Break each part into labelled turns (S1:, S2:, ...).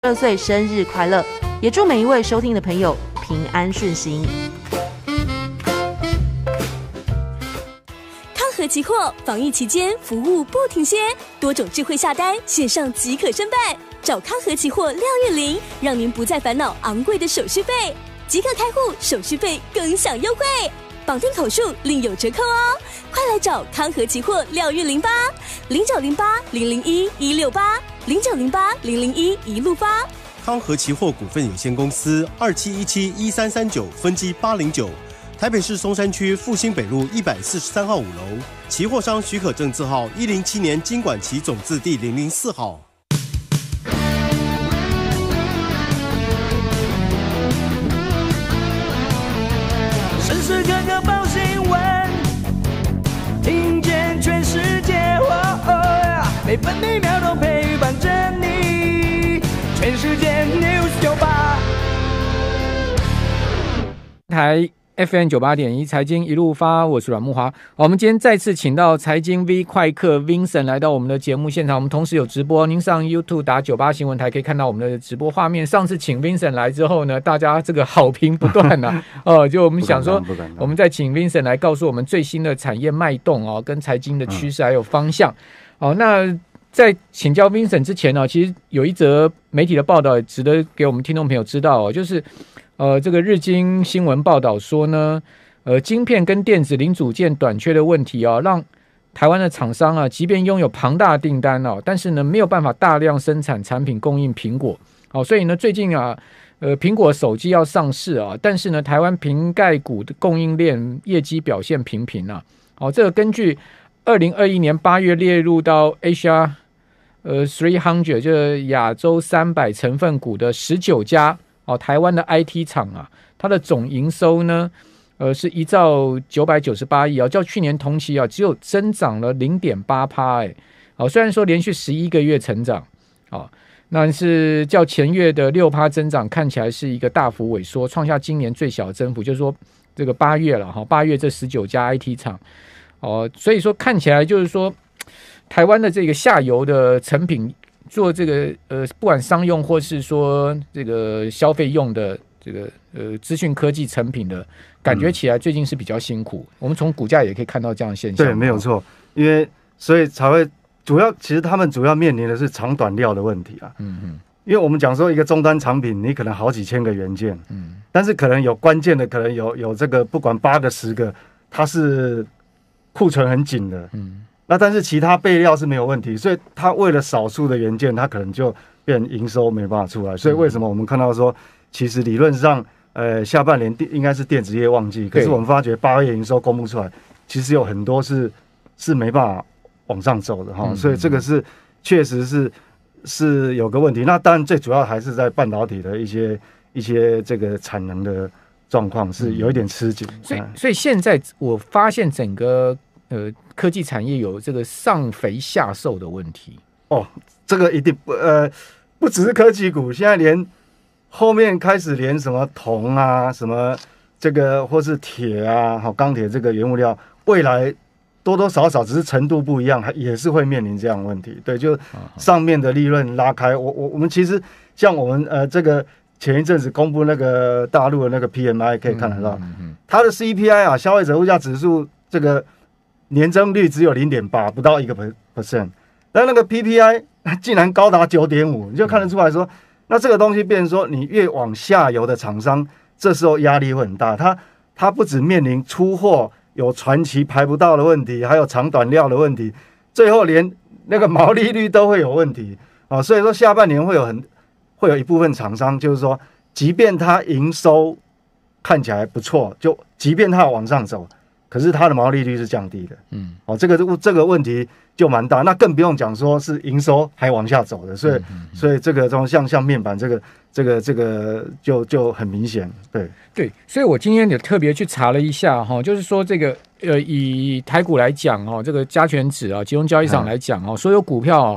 S1: 岁生日快乐，也祝每一位收听的朋友平安顺行。
S2: 康和期货防疫期间服务不停歇，多种智慧下单，线上即可申办。找康和期货廖月玲，让您不再烦恼昂贵的手续费，即刻开户，手续费更享优惠，绑定口数另有折扣哦！快来找康和期货廖月玲吧，0908-001-168，0908-001-168。
S3: 康和期货股份有限公司2717-1339分机809，台北市松山区复兴北路143号5楼，期货商许可证字号107年金管期总字第004号。
S4: 时时刻刻报新闻，听见全世界，每分每秒都陪伴着你。全世界 News 98
S5: 台 FM 98.1财经一路发，我是阮慕华。我们今天再次请到财经 V 快客 Vincent 来到我们的节目现场，我们同时有直播，您上 YouTube 打98新闻台可以看到我们的直播画面。上次请 Vincent 来之后呢，大家这个好评不断啊，就我们想说，我们再请 Vincent 来告诉我们最新的产业脉动哦，跟财经的趋势还有方向。那在请教 Vincent 之前呢，其实有一则媒体的报道也值得给我们听众朋友知道哦，就是这个日经新闻报道说呢，晶片跟电子零组件短缺的问题啊，让台湾的厂商啊，即便拥有庞大订单哦，但是呢没有办法大量生产产品供应苹果。所以呢最近啊，苹果手机要上市啊，但是呢台湾瓶盖股的供应链业绩表现平平啊。这个根据2021年8月列入到 Asia 300，就是亚洲300成分股的19家台湾的 IT 厂啊，它的总营收呢，是依照998亿较去年同期只有增长了 0.8%，虽然说连续11个月成长那是较前月的 6% 增长，看起来是一个大幅萎缩，创下今年最小的增幅，就是说这个8月了8月这19家 IT 厂所以说看起来就是说台湾的这个下游的成品做这个不管商用或是说这个消费用的这个资讯科技成品的感觉起来最近是比较辛苦，我们从股价也可以看到这样的现象。
S6: 对，没有错，因为所以才会其实他们主要面临的是长短料的问题啊。因为我们讲说一个终端产品，你可能好几千个元件，但是可能有关键的，可能有这个不管8个10个，它是库存很紧的，那但是其他备料是没有问题，所以它为了少数的元件，它可能就变营收没办法出来。所以为什么我们看到说，其实理论上，下半年应该是电子业旺季，可是我们发觉8月营收公布出来，其实有很多是没办法往上走的哈。所以这个是确实是有个问题。那当然最主要还是在半导体的一些这个产能的状况是有一点吃紧。
S5: 所以现在我发现整个科技产业有这个上肥下瘦的问题
S6: 这个一定不只是科技股，现在连后面开始连什么铜啊，什么这个或是铁啊，钢铁这个原物料，未来多多少少只是程度不一样，也是会面临这样的问题。对，就上面的利润拉开，我们其实像我们这个前一阵子公布那个大陆的那个 PMI 可以看得到，它的 CPI 啊，消费者物价指数这个年增率只有 0.8， 不到1%， 但那个 PPI 竟然高达 9.5， 你就看得出来说，那这个东西变成说，你越往下游的厂商，这时候压力会很大。它不只面临出货有传奇排不到的问题，还有长短料的问题，最后连那个毛利率都会有问题所以说下半年会有一部分厂商，就是说，即便它营收看起来不错，就即便它往上走，可是它的毛利率是降低的，这个问题就蛮大，那更不用讲说是营收还往下走的，所以这个像面板这个就很明显，
S5: 对，所以我今天也特别去查了一下就是说这个以台股来讲这个加权指集中交易场来讲所有股票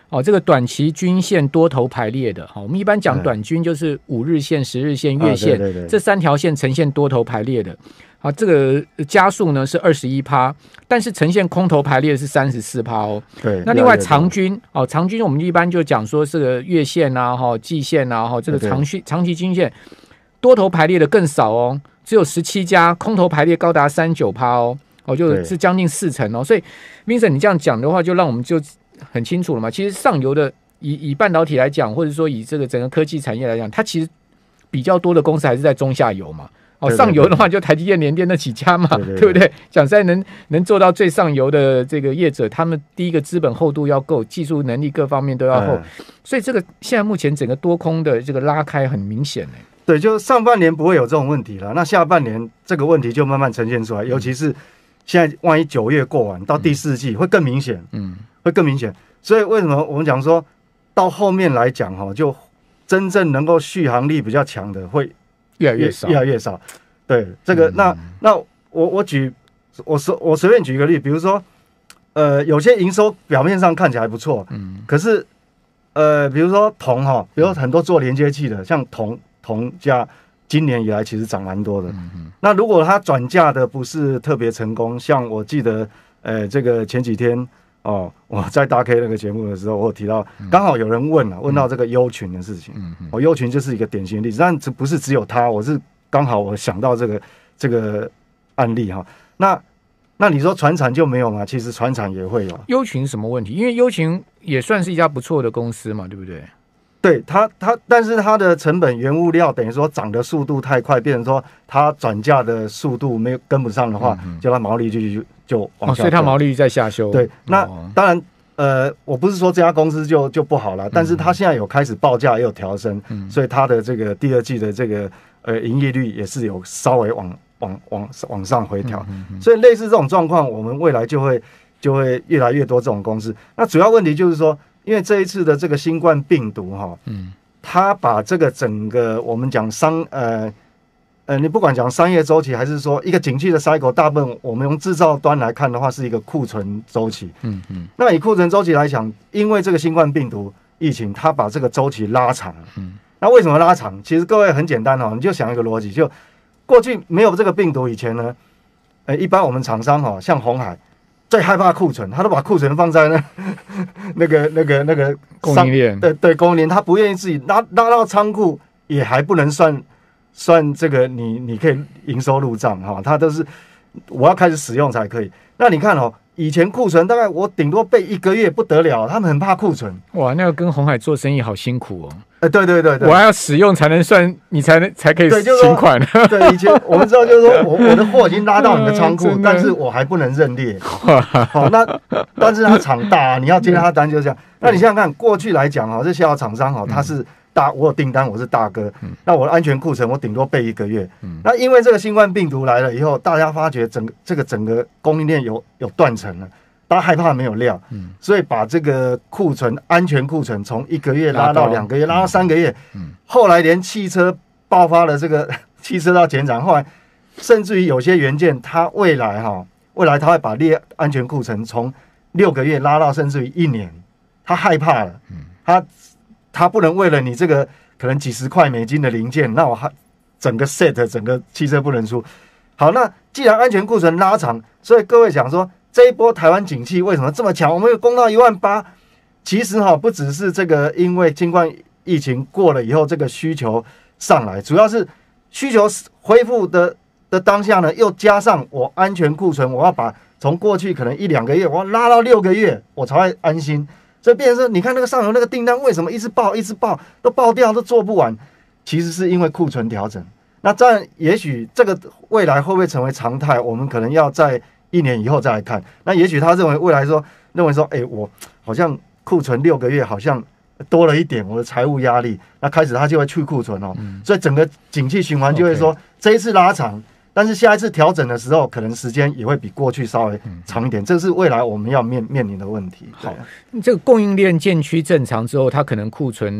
S5: 这个短期均线多头排列的，我们一般讲短均就是5日线、10日线、月线，这3条线呈现多头排列的。好，这个加速呢是 21%， 但是呈现空头排列是 34% 哦。
S6: 对，
S5: 那另外长均长均我们一般就讲说这个月线啊、季线啊、这个长期均线多头排列的更少哦，只有17家，空头排列高达 39% 哦，就是将近40%哦。所以 Vincent 你这样讲的话，就让我们就很清楚了嘛。其实上游的以半导体来讲，或者说以这个整个科技产业来讲，它其实比较多的公司还是在中下游嘛。上游的话就台积电、联电那几家嘛，对不对？讲实在能做到最上游的这个业者，他们第一个资本厚度要够，技术能力各方面都要厚，所以这个现在目前整个多空的这个拉开很明显。
S6: 对，就上半年不会有这种问题了，那下半年这个问题就慢慢呈现出来，尤其是现在万一9月过完到第4季会更明显，会更明显。所以为什么我们讲说到后面来讲就真正能够续航力比较强的会越来越少。对，这个那我随便举一个例，比如说有些营收表面上看起来不错，可是比如说铜比如说很多做连接器的，像铜价今年以来其实涨蛮多的。那如果它转嫁的不是特别成功，像我记得这个前几天我在大 K 那个节目的时候，我有提到，刚好有人问到这个优群的事情。优群就是一个典型例子，但这不是只有它，我是刚好我想到这个案例哈。那你说传产就没有吗？其实传产也会有。
S5: 优群什么问题？因为优群也算是一家不错的公司嘛，对不对？
S6: 对它，但是它的成本原物料等于说涨的速度太快，变成说它转嫁的速度没有跟不上的话，就它毛利率就往下，
S5: 所以它毛利率在下修。
S6: 对，那当然我不是说这家公司就不好了，但是它现在有开始报价也有调升，所以它的这个第2季的这个营业率也是有稍微往上回调，所以类似这种状况，我们未来就会越来越多这种公司。那主要问题就是说，因为这一次的这个新冠病毒它把这个整个我们讲你不管讲商业周期，还是说一个景气的 cycle， 大部分我们用制造端来看的话，是一个库存周期。那以库存周期来讲，因为这个新冠病毒疫情，它把这个周期拉长了。那为什么拉长？其实各位很简单你就想一个逻辑，就过去没有这个病毒以前呢，一般我们厂商像鸿海最害怕库存，他都把库存放在那个
S5: 供应链，
S6: 对供应链，他不愿意自己拉到仓库，也还不能算这个你可以营收入账他都是我要开始使用才可以。那你看以前库存大概我顶多备1个月不得了，他们很怕库存。
S5: 哇，那个跟鸿海做生意好辛苦
S6: 对，我
S5: 还要使用才能算，你才可以请款。
S6: 对，以前我们知道就是说我的货已经拉到你的仓库，但是我还不能认列。但是它厂大你要接他单就是这样。那你想想看，过去来讲这些厂商他是我有订单，我是大哥，那我的安全库存我顶多备1个月。那因为这个新冠病毒来了以后，大家发觉整个供应链有断层了。大家害怕没有料，所以把这个库存、安全库存从1个月拉到2个月，拉到3个月。后来连汽车爆发了这个汽车到减产，后来甚至于有些元件，它未来它会把安全库存从6个月拉到甚至于1年，他害怕了，他不能为了你这个可能几十块美金的零件，那我整个 set 整个汽车不能出。好，那既然安全库存拉长，所以各位想说。这一波台湾景气为什么这么强？我们有攻到18000，其实不只是这个，因为新冠疫情过了以后，这个需求上来，主要是需求恢复的当下呢，又加上我安全库存，我要把从过去可能1-2个月，我要拉到6个月，我才会安心。所以变成说，你看那个上游那个订单为什么一直爆，都爆掉，都做不完？其实是因为库存调整。那这样也许这个未来会不会成为常态？我们可能要在1年以后再来看。那也许他认为未来认为说，我好像库存6个月好像多了一点，我的财务压力，那开始他就会去库存所以整个景气循环就会说，这一次拉长，但是下一次调整的时候，可能时间也会比过去稍微长一点，这是未来我们要面临的问题。
S5: 好，这个供应链渐趋正常之后，它可能库存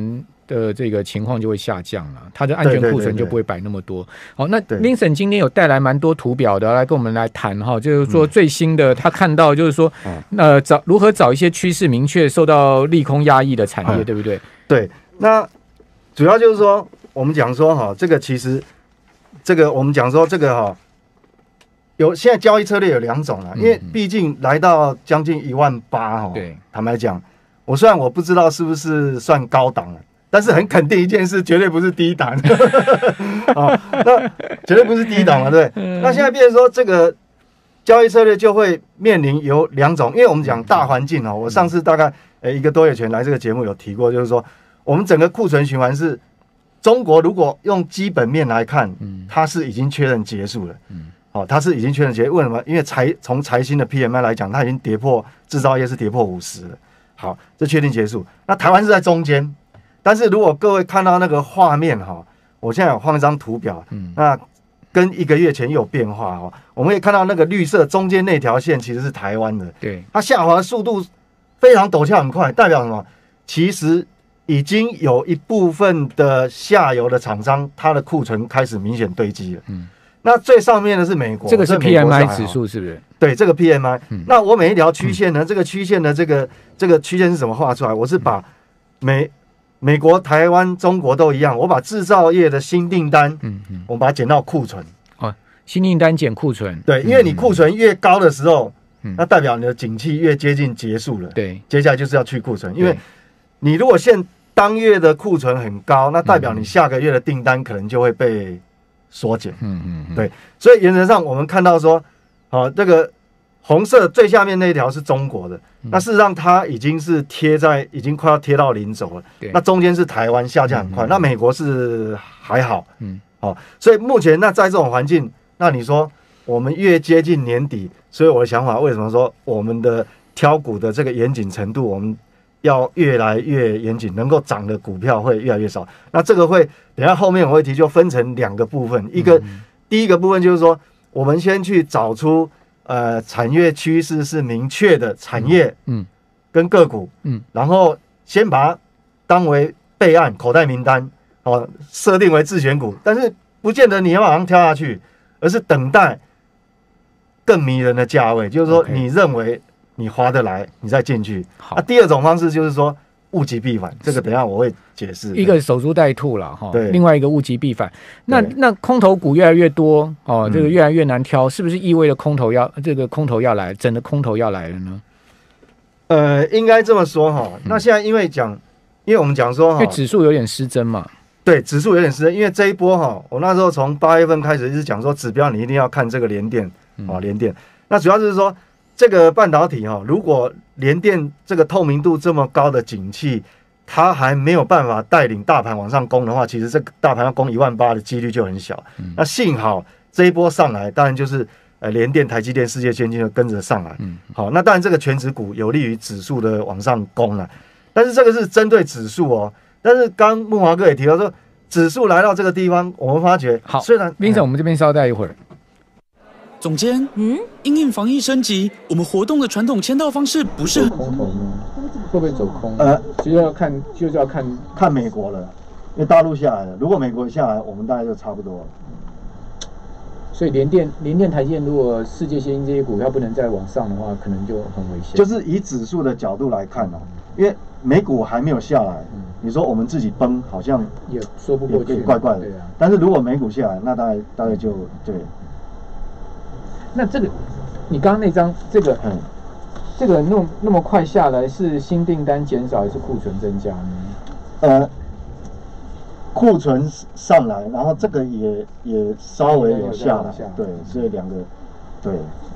S5: 的这个情况就会下降了，它的安全库存就不会摆那么多。好，那 Vincent 今天有带来蛮多图表的，来跟我们来谈哈，就是说最新的他看到就是说，如何找一些趋势明确、受到利空压抑的产业，对不对？
S6: 对，那主要就是说，我们讲说哈，这个其实这个我们讲说这个哈。现在交易策略有2种了，因为毕竟来到将近18000哈。对，坦白讲，虽然我不知道是不是算高档了，但是很肯定一件事，绝对不是低档。那绝对不是低档了，对。那现在变成说这个交易策略就会面临有2种，因为我们讲大环境我上次大概1个多月前来这个节目有提过，就是说我们整个库存循环是中国如果用基本面来看，它是已经确认结束了。它是已经确认结束，为什么？因为从财新的 PMI 来讲，它已经跌破制造业是跌破50了。好，这确定结束。那台湾是在中间，但是如果各位看到那个画面我现在有放一张图表，那跟1个月前有变化我们可以看到那个绿色中间那条线其实是台湾的，对，它下滑的速度非常陡峭很快，代表什么？其实已经有一部分的下游的厂商，它的库存开始明显堆积了。那最上面的是美国，
S5: 这个是 PMI 指数，是不是？
S6: 对，这个 PMI。那我每一条曲线呢，这个曲线的这个曲线是怎么画出来？我是把美国、台湾、中国都一样，我把制造业的新订单，我们把它减到库存。
S5: 新订单减库存。
S6: 对，因为你库存越高的时候，那代表你的景气越接近结束了。对，接下来就是要去库存，因为你如果当月的库存很高，那代表你下个月的订单可能就会被缩减。对，所以原则上我们看到说，这个红色最下面那一条是中国的，那事实上它已经是已经快要贴到零轴了。那中间是台湾下降很快，那美国是还好。所以目前那在这种环境，那你说我们越接近年底，所以我的想法为什么说我们的挑股的这个严谨程度，我们要越来越严谨，能够涨的股票会越来越少。那这个会等一下后面我会提，就分成2个部分。第一个部分就是说，我们先去找出产业趋势是明确的产业，跟个股，然后先把它当为备案口袋名单，设定为自选股，但是不见得你要马上跳下去，而是等待更迷人的价位，就是说你认为你划得来，你再进去。第2种方式就是说物极必反，这个等一下我会解释。一个
S5: 守株待兔了哈，另外一个物极必反。那空头股越来越多这个越来越难挑，是不是意味着空头要来，整个空头要来了呢？
S6: 应该这么说那现在因为我们讲说
S5: 因为指数有点失真嘛。
S6: 对，指数有点失真，因为这一波我那时候从8月份开始一直讲说，指标你一定要看这个联电联电。那主要就是说，这个半导体如果联电这个透明度这么高的景气，它还没有办法带领大盘往上攻的话，其实这个大盘要攻18000的几率就很小。那幸好这一波上来，当然就是联电、台积电、世界先进就跟着上来。好，那当然这个全指股有利于指数的往上攻了，但是这个是针对指数但是刚木华哥也提到说，指数来到这个地方，我们发觉虽然
S5: Vincent，我们这边稍待一会儿。
S7: 总监，因应防疫升级，我们活动的传统签到方式不是
S5: 空头呢？会不会走空？就是要
S6: 看美国了，因为大陆下来了。如果美国下来，我们大概就差不多了。
S5: 所以联电、台积电，如果世界先进这些股票不能再往上的话，可能就很危险。
S6: 就是以指数的角度来看因为美股还没有下来，你说我们自己崩，好像
S5: 也说不过去，
S6: 怪怪的。对啊。但是如果美股下来，那大概就对。
S5: 那这个，你刚刚那张这个那么快下来，是新订单减少还是库存增加呢？
S6: 库存上来，然后这个也稍微有下来，对，所以2个，对。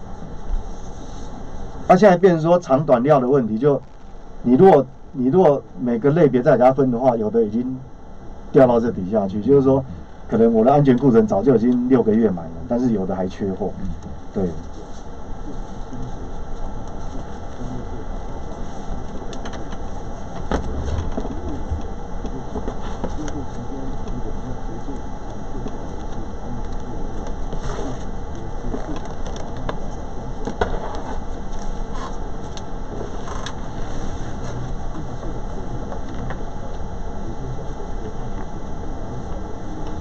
S6: 那现在变成说长短料的问题，就你如果每个类别再给它分的话，有的已经掉到这底下去，就是说，可能我的安全库存早就已经6个月买了，但是有的还缺货，对。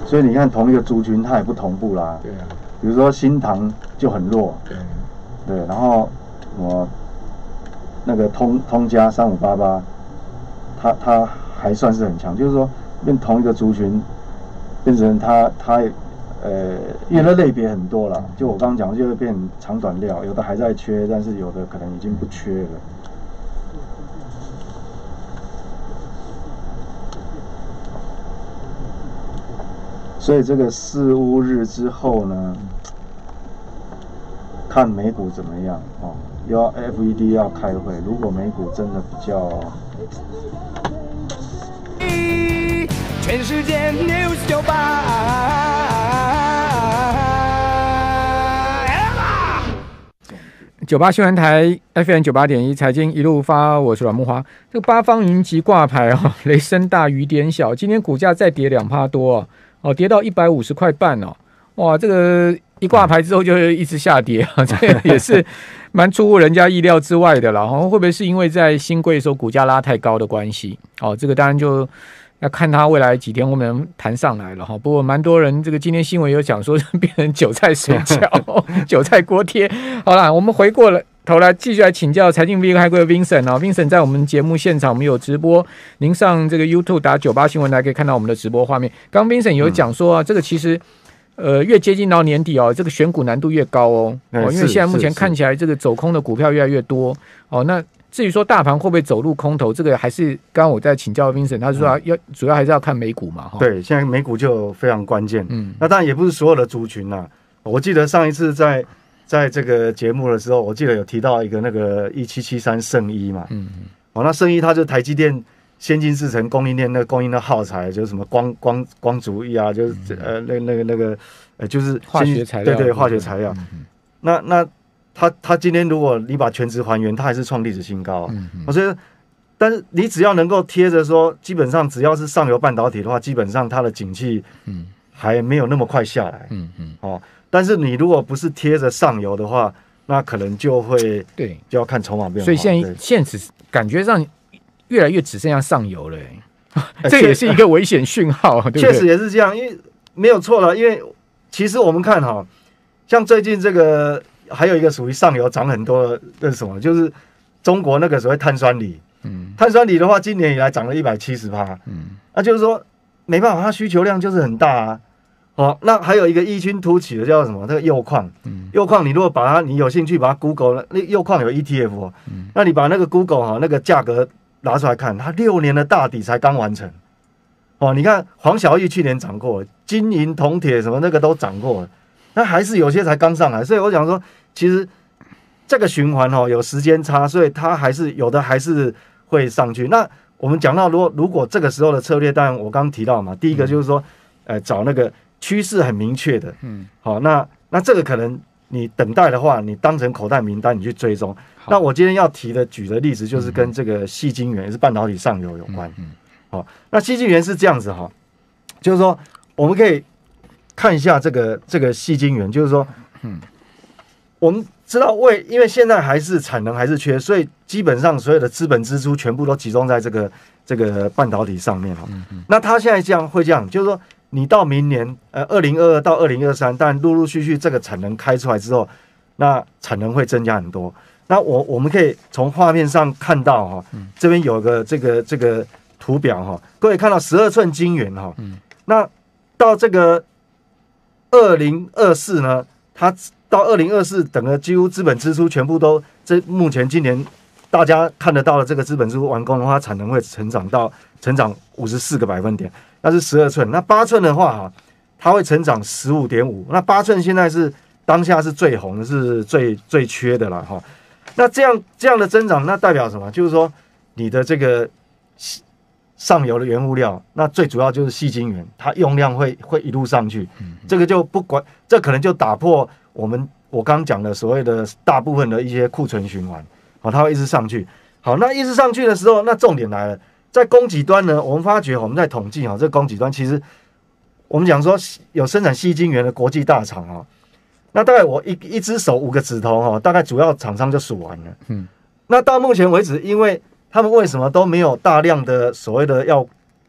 S6: 所以你看同一个族群它也不同步啦。
S5: 对啊，
S6: 比如说新唐就很弱，对，然后那个通家3588，它还算是很强，就是说变同一个族群，变成它因为它类别很多啦，就我刚刚讲就会变长短料，有的还在缺，但是有的可能已经不缺了。所以这个4乌日之后呢，看美股怎么样哦。要 FED 要开会，如果美股真的比较，
S4: 全世界 News 98。
S5: 98新闻台 FM 98.1财经一路发，我是阮木华。这个八方云集挂牌哦，雷声大雨点小，今天股价再跌2%多哦，跌到150块半哦，哇，这个一挂牌之后就一直下跌啊，这个也是蛮出乎人家意料之外的啦。会不会是因为在新贵的时候股价拉太高的关系？哦，这个当然就要看它未来几天会不能弹上来了哈。不过蛮多人这个今天新闻有讲说变成韭菜水饺、韭菜锅贴。好啦，我们回过了头来继续来请教财经 V 开柜的 Vincent 啊 ，Vincent 在我们节目现场我们有直播，您上这个 YouTube 打98新闻台可以看到我们的直播画面。刚 Vincent 有讲说啊，这个其实越接近到年底哦，这个选股难度越高哦，因为现在目前看起来这个走空的股票越来越多哦。那至于说大盘会不会走入空头，这个还是刚刚我在请教 Vincent， 他说主要还是要看美股嘛。
S6: 对，现在美股就非常关键。那当然也不是所有的族群啦。我记得上一次在这个节目的时候，我记得有提到一个那个1773圣衣嘛。那圣衣它就是台积电先进制程供应链那个供应的耗材，就是什么光主义啊，就是那个就是
S5: 化学材料，
S6: 对化学材料。那它今天如果你把全值还原，它还是创历史新高。所以，但是你只要能够贴着说，基本上只要是上游半导体的话，基本上它的景气还没有那么快下来。但是你如果不是贴着上游的话，那可能就会就要看筹码变化。
S5: 所以现在感觉上越来越只剩下上游了，这也是一个危险讯号，对不对？
S6: 确实也是这样，因为没有错了。因为其实我们看哈，像最近这个还有一个属于上游涨很多的是什么？就是中国那个所谓碳酸锂。碳酸锂的话，今年以来涨了170%。那就是说没办法，它需求量就是很大啊。那还有一个异军突起的叫什么？那个铀矿。铀矿你如果把它，你有兴趣把它 Google， 那铀矿有 ETF 那你把那个 Google 那个价格拿出来看，它6年的大底才刚完成。你看黄小玉去年涨过，金银铜铁什么那个都涨过，那还是有些才刚上来。所以我想说，其实这个循环有时间差，所以它还是有的还是会上去。那我们讲到如果这个时候的策略，当然我刚刚提到嘛，第一个就是说，找那个趋势很明确的，那这个可能你等待的话，你当成口袋名单你去追踪。那我今天要举的例子就是跟这个矽晶圆，也是半导体上游有关。那矽晶圆是这样子就是说我们可以看一下这个矽晶圆，就是说，我们知道因为现在还是产能还是缺，所以基本上所有的资本支出全部都集中在这个半导体上面那它现在会这样，就是说。你到明年，2022到2023，但陆续这个产能开出来之后，那产能会增加很多。那我们可以从画面上看到这边有个这个图表各位看到12寸晶圆那到这个2024呢，它到2024整个几乎资本支出全部都目前今年大家看得到的这个资本支出完工的话，产能会成长54个百分点。那是12寸，那8寸的话它会成长15.5%。那8寸现在是当下是最红的，是最缺的了那这样的增长，那代表什么？就是说你的这个上游的原物料，那最主要就是矽晶圆，它用量会一路上去。这个就不管，这可能就打破我刚讲的所谓的大部分的一些库存循环，它会一直上去。好，那一直上去的时候，那重点来了。在供给端呢，我们发觉我们在统计这个供给端，其实我们讲说有生产矽晶圆的国际大厂那大概我一只手5个指头大概主要厂商就数完了。那到目前为止，因为他们为什么都没有大量的所谓的要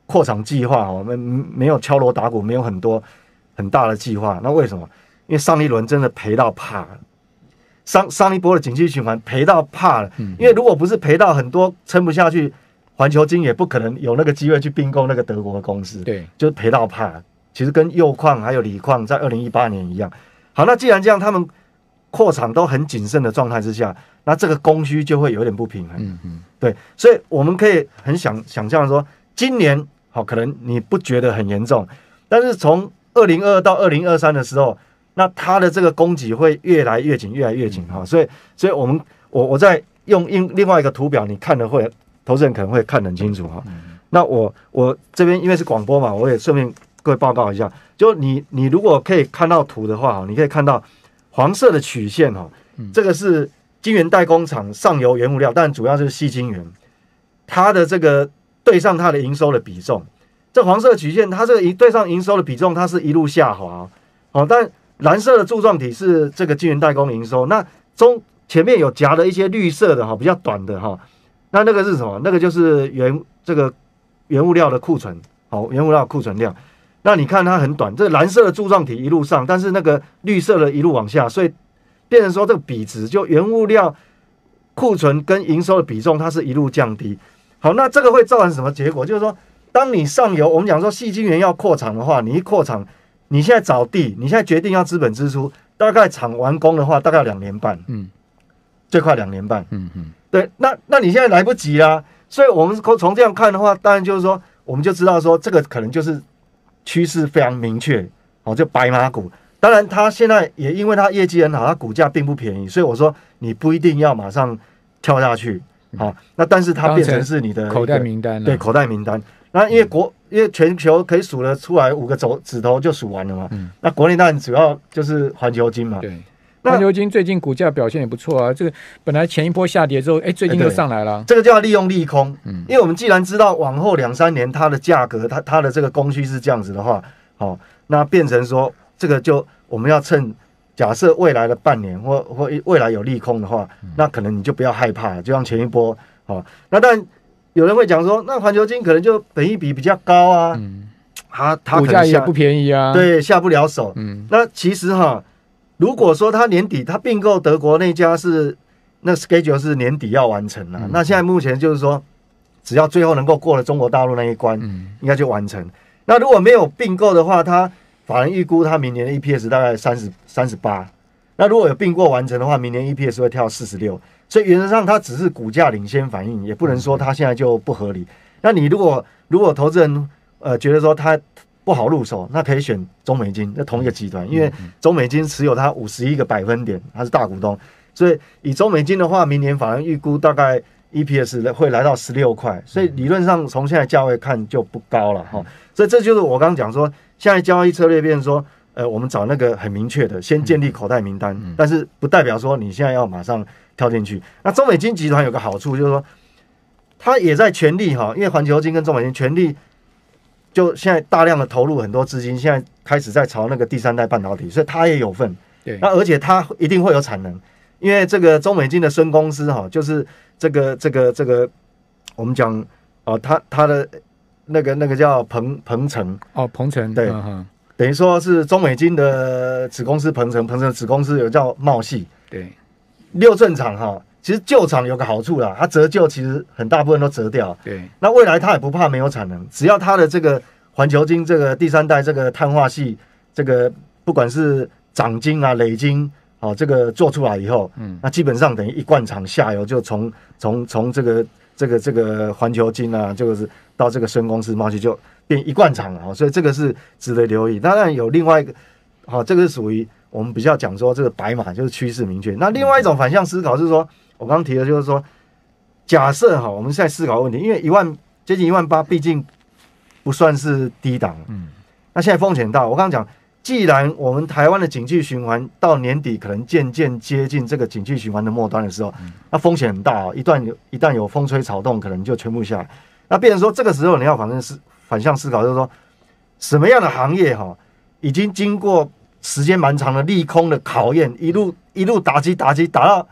S6: 扩厂计划我们没有敲锣打鼓，没有很大的计划。那为什么？因为上一轮真的赔到怕了，上一波的景气循环赔到怕了。因为如果不是赔到很多撑不下去，环球晶也不可能有那个机会去并购那个德国的公司。
S5: 对，
S6: 就是赔到怕了。其实跟铀矿还有锂矿在2018年一样。好，那既然这样，他们扩厂都很谨慎的状态之下，那这个供需就会有点不平衡。对，所以我们可以很想象说，今年好，可能你不觉得很严重，但是从2022到2023的时候，那它的这个供给会越来越紧，越来越紧哈。所以我在用另外一个图表，你看的会，投资人可能会看得很清楚哈。那我这边因为是广播嘛，我也顺便各位报告一下，就你如果可以看到图的话，你可以看到黄色的曲线哈，这个是晶圆代工厂上游原物料，但主要就是矽晶圆，它的这个对上它的营收的比重，这黄色的曲线它这个对上营收的比重，它是一路下滑哦，但蓝色的柱状体是这个晶圆代工营收，那前面有夹了一些绿色的哈，比较短的哈，那个是什么？那个就是原物料的库存，好，原物料的库存量。那你看它很短，这个蓝色的柱状体一路上，但是那个绿色的一路往下，所以变成说这个比值就原物料库存跟营收的比重，它是一路降低。好，那这个会造成什么结果？就是说，当你上游我们讲说矽晶圆要扩厂的话，你一扩厂，你现在找地，你现在决定要资本支出，大概厂完工的话，大概2年半，最快2年半，对，那你现在来不及啦，所以我们从这样看的话，当然就是说，我们就知道说这个可能就是趋势非常明确，哦，就白马股。当然，它现在也因为它业绩很好，它股价并不便宜，所以我说你不一定要马上跳下去，好，那但是它变成是你的
S5: 口袋名单，
S6: 对，口袋名单。那因为全球可以数得出来5个指头就数完了嘛，那国内当然主要就是环球晶嘛，
S5: 对。环球晶最近股价表现也不错啊，这个本来前一波下跌之后，最近又上来了。
S6: 这个就要利用利空，因为我们既然知道往后2-3年它的价格，它的这个供需是这样子的话，好，那变成说这个就我们要趁假设未来的半年或未来有利空的话，那可能你就不要害怕，就像前一波，好，那但有人会讲说，那环球晶可能就本益比比较高啊，它
S5: 股价也不便宜啊，
S6: 对，下不了手，那其实哈。如果说他年底他并购德国那家是那 schedule 是年底要完成了，那现在目前就是说，只要最后能够过了中国大陆那一关，应该就完成。那如果没有并购的话，他法人预估他明年的 EPS 大概38，那如果有并购完成的话，明年 EPS 会跳46，所以原则上它只是股价领先反应，也不能说它现在就不合理。那你如果投资人觉得说它不好入手，那可以选中美晶，那同一个集团，因为中美晶持有它51个百分点，它是大股东，所以以中美晶的话，明年法人预估大概 EPS 会来到16块，所以理论上从现在价位看就不高了哈。所以这就是我刚刚讲说，现在交易策略变成说，我们找那个很明确的，先建立口袋名单，但是不代表说你现在要马上跳进去。那中美晶集团有个好处就是说，它也在全力哈，因为环球晶跟中美晶全力。就现在大量的投入很多资金，现在开始在炒那个第3代半导体，所以它也有份。
S5: 对，
S6: 那而且它一定会有产能，因为这个中美晶的孙公司哈，就是这个，我们讲它的那个叫鹏程
S5: 哦，鹏程
S6: 对，等于说是中美晶的子公司鹏程的子公司有叫茂系，
S5: 对
S6: ，6寸厂哈。其实旧厂有个好处啦，它折旧其实很大部分都折掉。
S5: 对，
S6: 那未来它也不怕没有产能，只要它的这个环球晶这个第3代这个碳化系，这个不管是长晶啊、累晶，这个做出来以后，那基本上等于一贯厂下游就从这个环球晶啊，就是到这个孙公司茂系就变一贯厂了，所以这个是值得留意。当然有另外一个，这个是属于我们比较讲说这个白马就是趋势明确。那另外一种反向思考是说。我刚刚提的就是说，假设我们现在思考问题，因为接近18000，毕竟不算是低档，那现在风险大。我刚刚讲，既然我们台湾的景气循环到年底可能渐渐接近这个景气循环的末端的时候，那风险很大一旦有风吹草动，可能就全部下来。那变成说，这个时候你要反向思考，就是说，什么样的行业已经经过时间蛮长的利空的考验，一路打击打到。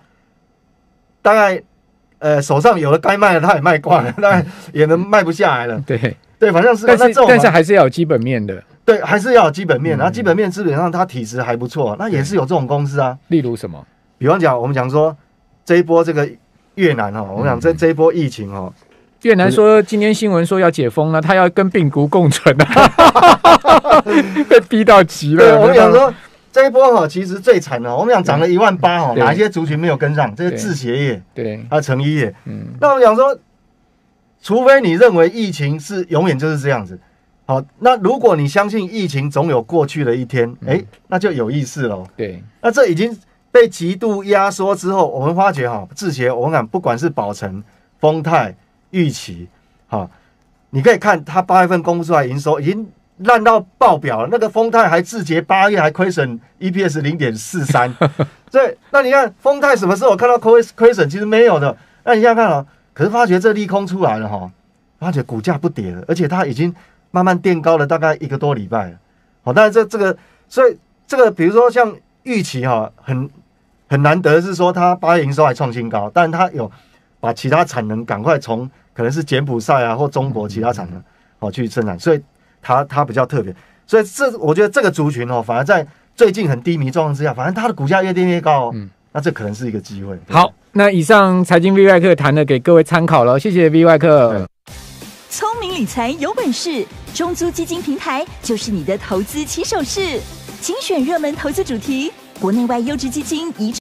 S6: 大概手上有的该卖的他也卖光了，当然也能卖不下来了。
S5: 对，
S6: 对，反向思考。
S5: 但是还是要有基本面的。
S6: 对，还是要有基本面，然后基本面基本上它体质还不错，那也是有这种公司啊。
S5: 例如什么？
S6: 比方讲，我们讲说这一波这个越南哈，我们讲这一波疫情哈。
S5: 越南说今天新闻说要解封了，他要跟病毒共存啊，被逼到急了。
S6: 对，我们讲说这一波哈，其实最惨的，我们讲涨了18000哈，哪一些族群没有跟上？这是制鞋业，
S5: 对，
S6: 还有成衣业。那我们讲说，除非你认为疫情是永远就是这样子，好，那如果你相信疫情总有过去的一天，那就有意思了。
S5: 对，
S6: 那这已经被极度压缩之后，我们发觉哈，制鞋我们讲不管是宝成、丰泰、预期，好，你可以看它8月份公布出来营收已经烂到爆表了。那个丰泰还自结8月还亏损 EPS 0.43，所以那你看丰泰什么时候看到亏损？其实没有的。那你想想看哦，可是发觉这利空出来了哈，发觉股价不跌了，而且它已经慢慢垫高了大概1个多礼拜了。好，但是这个，所以这个比如说像预期哈，很难得是说它8月营收还创新高，但它有把其他产能赶快从可能是柬埔寨啊或中国其他产能去生产，所以它比较特别。所以我觉得这个族群反而在最近很低迷状况之下，反正它的股价越跌越高那这可能是一个机会。
S5: 好，那以上财经 V 外客谈的给各位参考了，谢谢 V 外客。
S2: 聪明理财有本事，中租基金平台就是你的投资起手式。精选热门投资主题，国内外优质基金一